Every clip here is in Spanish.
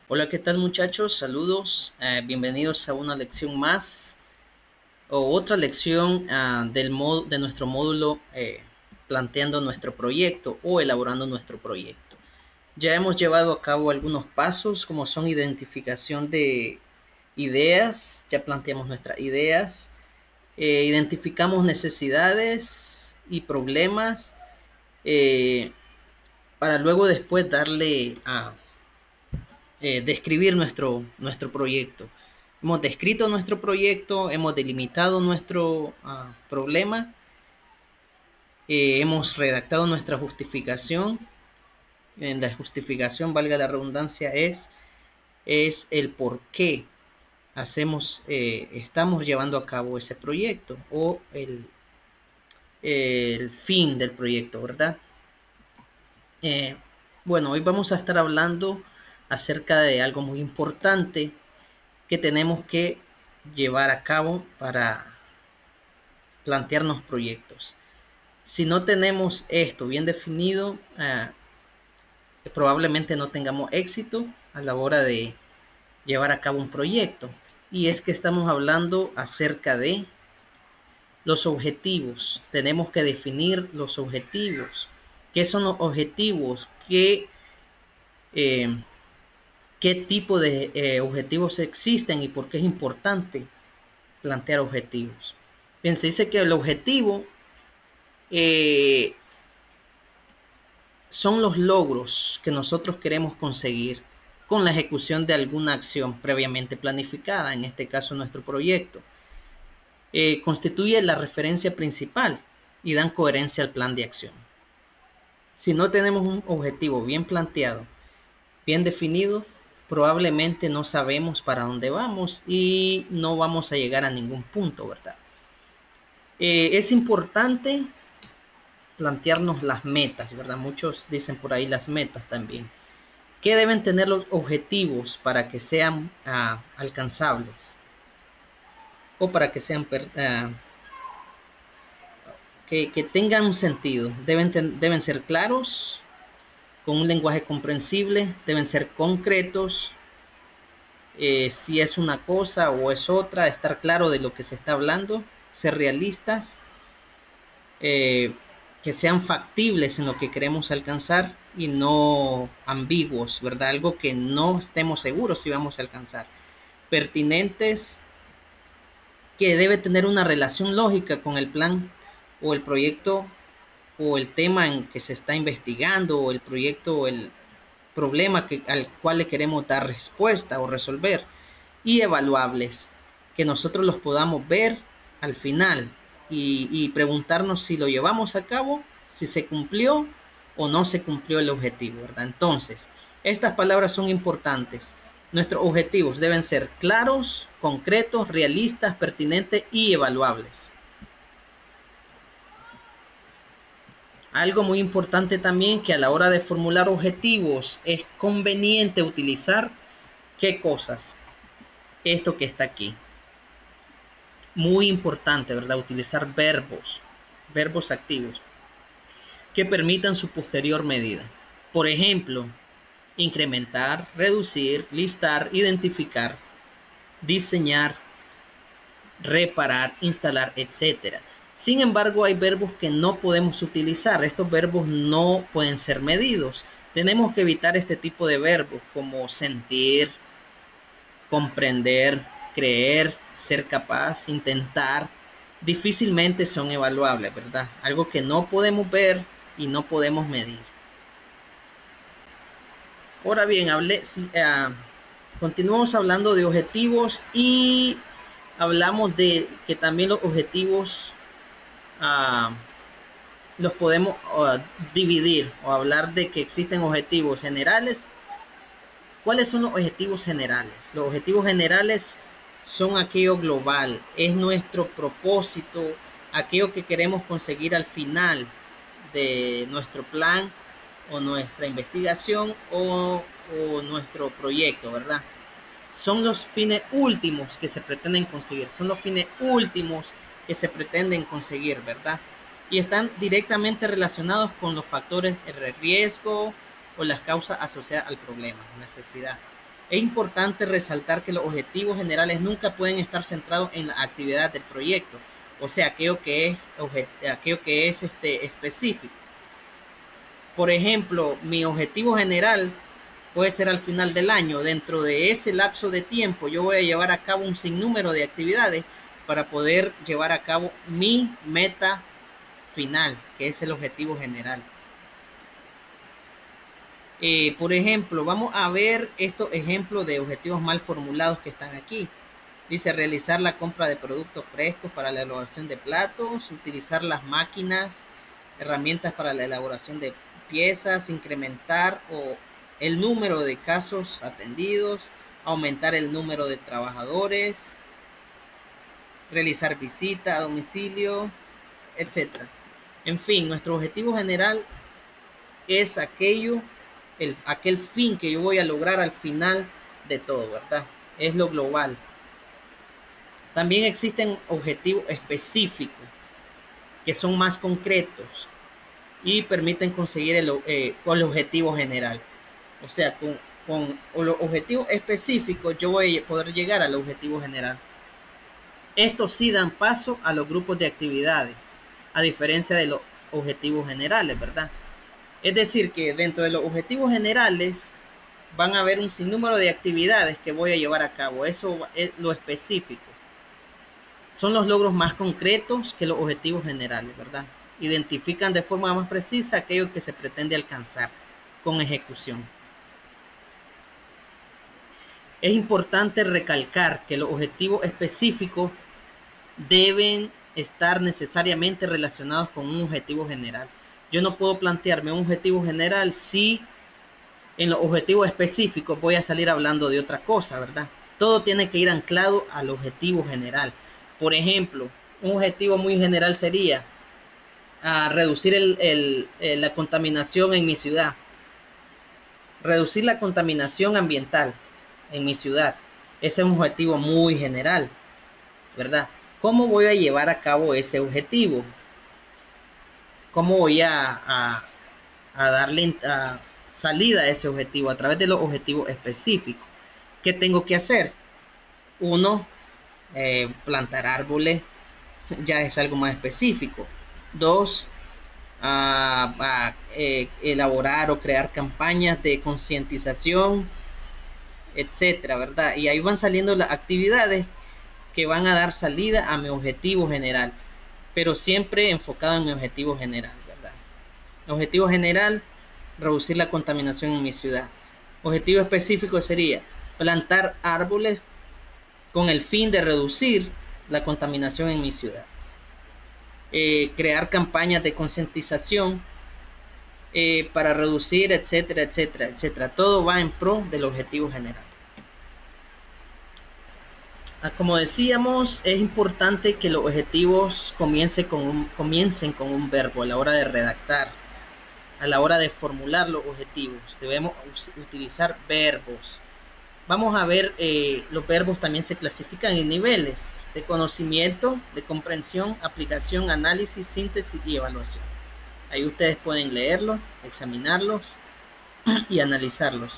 Hola, ¿qué tal muchachos? Saludos, bienvenidos a una lección más o otra lección de nuestro módulo planteando nuestro proyecto o elaborando nuestro proyecto. Ya hemos llevado a cabo algunos pasos como son identificación de ideas, ya planteamos nuestras ideas, identificamos necesidades y problemas para luego después darle a describir nuestro proyecto. Hemos descrito nuestro proyecto, hemos delimitado nuestro problema, hemos redactado nuestra justificación. En la justificación, valga la redundancia, es el por qué estamos llevando a cabo ese proyecto o el fin del proyecto, ¿verdad? Eh, bueno, hoy vamos a estar hablando acerca de algo muy importante que tenemos que llevar a cabo para plantearnos proyectos. Si no tenemos esto bien definido, probablemente no tengamos éxito a la hora de llevar a cabo un proyecto. Y es que estamos hablando acerca de los objetivos. Tenemos que definir los objetivos. ¿Qué son los objetivos? Eh, ¿Qué tipo de objetivos existen y por qué es importante plantear objetivos? Bien, se dice que el objetivo eh, son los logros que nosotros queremos conseguir con la ejecución de alguna acción previamente planificada, en este caso nuestro proyecto. Constituye la referencia principal y dan coherencia al plan de acción. Si no tenemos un objetivo bien planteado, bien definido, probablemente no sabemos para dónde vamos y no vamos a llegar a ningún punto, ¿verdad? Es importante plantearnos las metas, ¿verdad? Muchos dicen por ahí las metas también. ¿Qué deben tener los objetivos para que sean alcanzables? O para que sean que tengan un sentido. Deben ser claros, con un lenguaje comprensible, deben ser concretos, si es una cosa o es otra, estar claro de lo que se está hablando, ser realistas, que sean factibles en lo que queremos alcanzar y no ambiguos, ¿verdad? Algo que no estemos seguros si vamos a alcanzar. Pertinentes, que debe tener una relación lógica con el plan o el proyecto o el tema en que se está investigando o el proyecto o el problema al cual le queremos dar respuesta o resolver. Y evaluables, que nosotros los podamos ver al final y preguntarnos si lo llevamos a cabo, si se cumplió o no se cumplió el objetivo, ¿verdad? Entonces, estas palabras son importantes. Nuestros objetivos deben ser claros, concretos, realistas, pertinentes y evaluables. Algo muy importante también, que a la hora de formular objetivos es conveniente utilizar ¿qué cosas? Esto que está aquí. Muy importante, ¿verdad? Utilizar verbos activos que permitan su posterior medida. Por ejemplo, incrementar, reducir, listar, identificar, diseñar, reparar, instalar, etc. Sin embargo, hay verbos que no podemos utilizar. Estos verbos no pueden ser medidos. Tenemos que evitar este tipo de verbos como sentir, comprender, creer, ser capaz, intentar. Difícilmente son evaluables, ¿verdad? Algo que no podemos ver y no podemos medir. Ahora bien, continuamos hablando de objetivos y hablamos de que también los objetivos uh, los podemos dividir o hablar de que existen objetivos generales. ¿Cuáles son los objetivos generales? Los objetivos generales son aquello global, es nuestro propósito, aquello que queremos conseguir al final de nuestro plan o nuestra investigación o nuestro proyecto, ¿verdad? Son los fines últimos que se pretenden conseguir, son los fines últimos que se pretenden conseguir, ¿verdad? Y están directamente relacionados con los factores de riesgo o las causas asociadas al problema, necesidad. Es importante resaltar que los objetivos generales nunca pueden estar centrados en la actividad del proyecto, o sea, aquello que es específico. Por ejemplo, mi objetivo general puede ser al final del año. Dentro de ese lapso de tiempo yo voy a llevar a cabo un sinnúmero de actividades para poder llevar a cabo mi meta final, que es el objetivo general. Por ejemplo, vamos a ver estos ejemplos de objetivos mal formulados que están aquí. Dice realizar la compra de productos frescos para la elaboración de platos, utilizar las máquinas, herramientas para la elaboración de piezas, incrementar el número de casos atendidos, aumentar el número de trabajadores, realizar visita a domicilio, etc. En fin, nuestro objetivo general es aquel fin que yo voy a lograr al final de todo, ¿verdad? Es lo global. También existen objetivos específicos que son más concretos y permiten conseguir el objetivo general. O sea, con los objetivos específicos yo voy a poder llegar al objetivo general. Estos sí dan paso a los grupos de actividades, a diferencia de los objetivos generales, ¿verdad? Es decir, que dentro de los objetivos generales van a haber un sinnúmero de actividades que voy a llevar a cabo. Eso es lo específico. Son los logros más concretos que los objetivos generales, ¿verdad? Identifican de forma más precisa aquello que se pretende alcanzar con ejecución. Es importante recalcar que los objetivos específicos deben estar necesariamente relacionados con un objetivo general. Yo no puedo plantearme un objetivo general si en los objetivos específicos voy a salir hablando de otra cosa, ¿verdad? Todo tiene que ir anclado al objetivo general. Por ejemplo, un objetivo muy general sería reducir la contaminación en mi ciudad, reducir la contaminación ambiental en mi ciudad. Ese es un objetivo muy general, ¿verdad? ¿Cómo voy a llevar a cabo ese objetivo? ¿Cómo voy a darle salida a ese objetivo? A través de los objetivos específicos. ¿Qué tengo que hacer? Uno, plantar árboles, ya es algo más específico. Dos, elaborar o crear campañas de concientización, etcétera, ¿verdad? Y ahí van saliendo las actividades que van a dar salida a mi objetivo general, pero siempre enfocado en mi objetivo general, ¿verdad? Objetivo general, reducir la contaminación en mi ciudad. Objetivo específico sería plantar árboles con el fin de reducir la contaminación en mi ciudad. Crear campañas de concientización para reducir, etcétera, etcétera, etcétera. Todo va en pro del objetivo general. Como decíamos, es importante que los objetivos comiencen con un verbo a la hora de redactar, a la hora de formular los objetivos. Debemos utilizar verbos. Vamos a ver, los verbos también se clasifican en niveles de conocimiento, de comprensión, aplicación, análisis, síntesis y evaluación. Ahí ustedes pueden leerlos, examinarlos y analizarlos.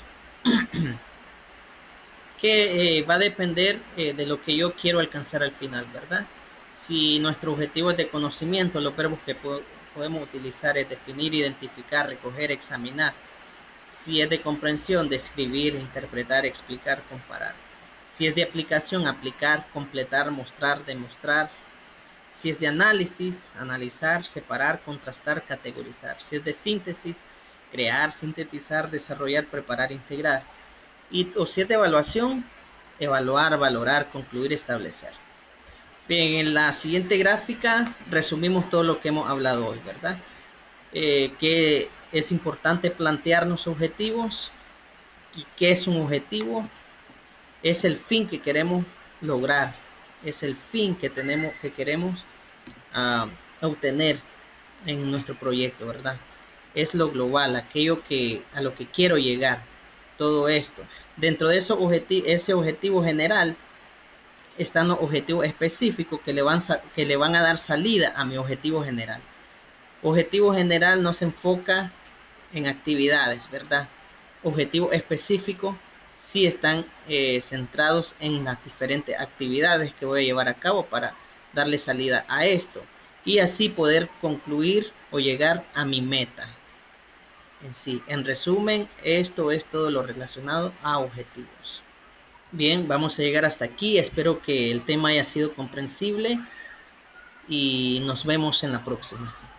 Que va a depender de lo que yo quiero alcanzar al final, ¿verdad? Si nuestro objetivo es de conocimiento, los verbos que podemos utilizar es definir, identificar, recoger, examinar. Si es de comprensión, describir, interpretar, explicar, comparar. Si es de aplicación, aplicar, completar, mostrar, demostrar. Si es de análisis, analizar, separar, contrastar, categorizar. Si es de síntesis, crear, sintetizar, desarrollar, preparar, integrar. O si es de evaluación, evaluar, valorar, concluir, establecer. Bien, en la siguiente gráfica resumimos todo lo que hemos hablado hoy, ¿verdad? Que es importante plantearnos objetivos. ¿Y qué es un objetivo? Es el fin que queremos lograr, es el fin que queremos obtener en nuestro proyecto, ¿verdad? Es lo global, aquello a lo que quiero llegar, todo esto. Dentro de ese objetivo general están los objetivos específicos que le van a dar salida a mi objetivo general. Objetivo general no se enfoca en actividades, ¿verdad? Objetivo específico sí están centrados en las diferentes actividades que voy a llevar a cabo para darle salida a esto y así poder concluir o llegar a mi meta en sí. En resumen, esto es todo lo relacionado a objetivos. Bien, vamos a llegar hasta aquí. Espero que el tema haya sido comprensible y nos vemos en la próxima.